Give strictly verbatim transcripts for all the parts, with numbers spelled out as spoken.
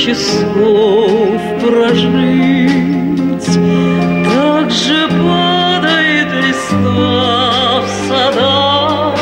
часов прожить. Так же падает листва в садах,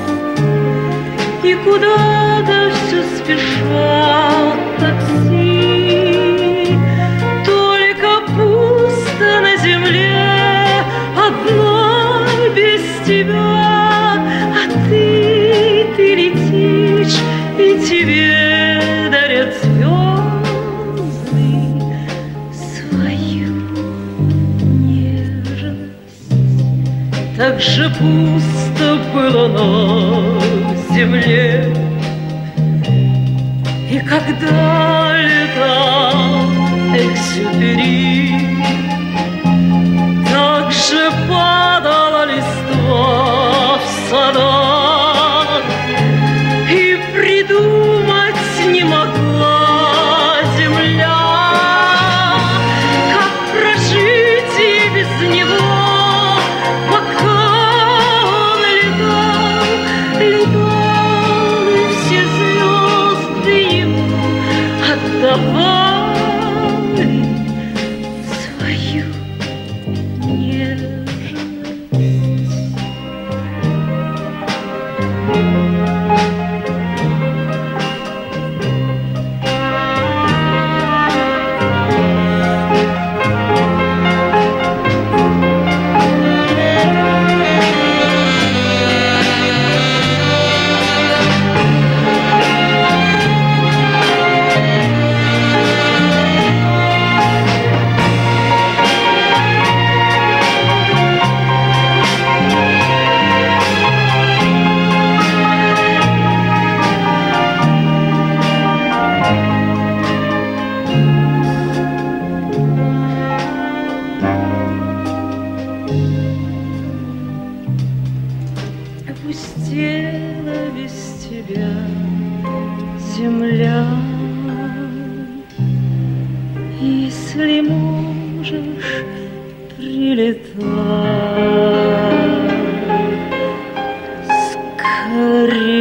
и куда-то все спешат такси. Только пусто на земле одной без тебя, а ты, ты летишь, и тебе дарят звезды свою нежность. Так же пусто было на земле, и когда летал Экзюпери, так же падала листва в садах, и придумать не могла земля, как прожить и без него, пока он летал, летал, и все звезды ему отдавали свою нежность. Опустела без тебя земля. Если можешь, прилетай скорей.